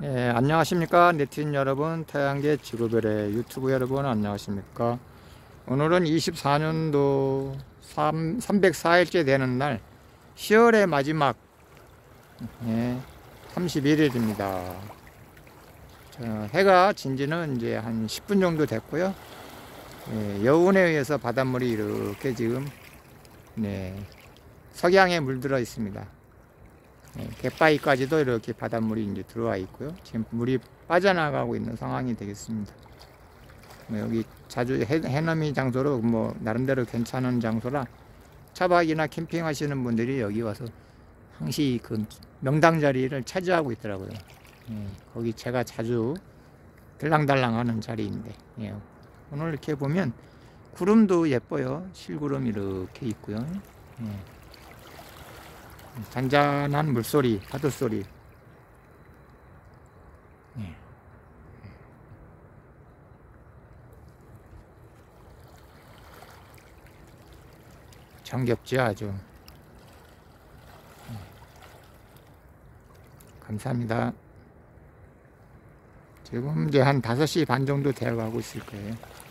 예, 안녕하십니까 네티즌 여러분, 태양계 지구별의 유튜브 여러분 안녕하십니까. 오늘은 24년도 304일째 되는 날 10월의 마지막 31일입니다 해가 진지는 이제 한 10분 정도 됐고요. 여운에 의해서 바닷물이 이렇게 지금 석양에 물들어 있습니다. 갯바위까지도 이렇게 바닷물이 이제 들어와 있고요. 지금 물이 빠져나가고 있는 상황이 되겠습니다. 여기 자주 해넘이 장소로 뭐 나름대로 괜찮은 장소라 차박이나 캠핑 하시는 분들이 여기 와서 항시 그 명당 자리를 차지하고 있더라고요. 거기 제가 자주 들랑달랑 하는 자리인데, 오늘 이렇게 보면 구름도 예뻐요. 실구름 이렇게 있고요. 잔잔한 물소리, 파도소리. 정겹지 아주. 감사합니다. 지금 이제 한 5시 반 정도 되어 가고 있을 거예요.